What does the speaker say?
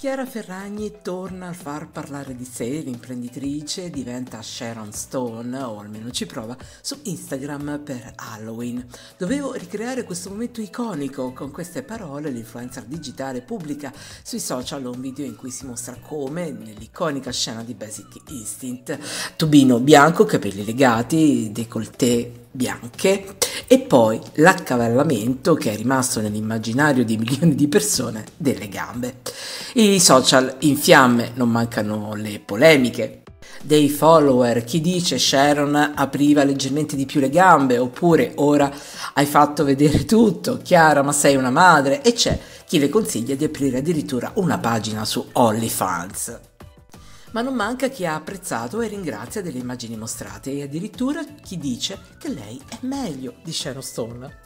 Chiara Ferragni torna a far parlare di sé, l'imprenditrice diventa Sharon Stone, o almeno ci prova, su Instagram per Halloween. Dovevo ricreare questo momento iconico, con queste parole l'influencer digitale pubblica sui social un video in cui si mostra come, nell'iconica scena di Basic Instinct, tubino bianco, capelli legati, décolleté bianche e poi l'accavallamento che è rimasto nell'immaginario di milioni di persone delle gambe. I social in fiamme, non mancano le polemiche dei follower, chi dice Sharon apriva leggermente di più le gambe, oppure ora hai fatto vedere tutto, Chiara ma sei una madre, e c'è chi le consiglia di aprire addirittura una pagina su OnlyFans. Ma non manca chi ha apprezzato e ringrazia delle immagini mostrate, e addirittura chi dice che lei è meglio di Sharon Stone.